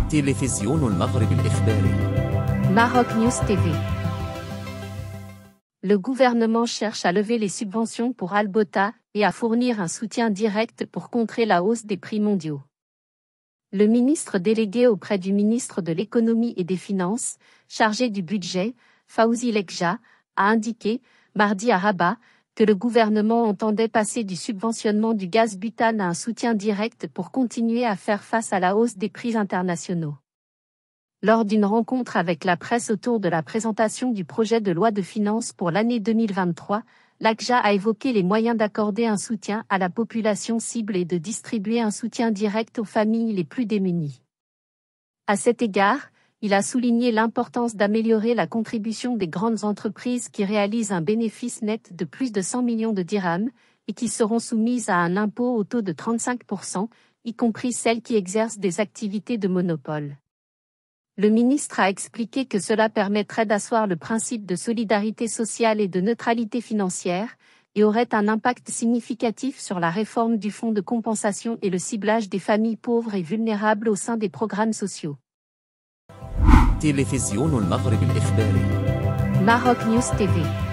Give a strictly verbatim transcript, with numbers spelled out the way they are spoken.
تلفزيون المغرب الإخباري. Maroc News T V. Le gouvernement cherche à lever les subventions pour Albota et à fournir un soutien direct pour contrer la hausse des prix mondiaux. Le ministre délégué auprès du ministre de l'Économie et des Finances, chargé du budget, Fawzi Lekja, a indiqué, mardi à Rabat, que le gouvernement entendait passer du subventionnement du gaz butane à un soutien direct pour continuer à faire face à la hausse des prix internationaux. Lors d'une rencontre avec la presse autour de la présentation du projet de loi de finances pour l'année deux mille vingt-trois, Lekja a évoqué les moyens d'accorder un soutien à la population cible et de distribuer un soutien direct aux familles les plus démunies. À cet égard, il a souligné l'importance d'améliorer la contribution des grandes entreprises qui réalisent un bénéfice net de plus de cent millions de dirhams et qui seront soumises à un impôt au taux de trente-cinq pour cent, y compris celles qui exercent des activités de monopole. Le ministre a expliqué que cela permettrait d'asseoir le principe de solidarité sociale et de neutralité financière, et aurait un impact significatif sur la réforme du fonds de compensation et le ciblage des familles pauvres et vulnérables au sein des programmes sociaux. تلفزيون المغرب الإخباري. Maroc News T V.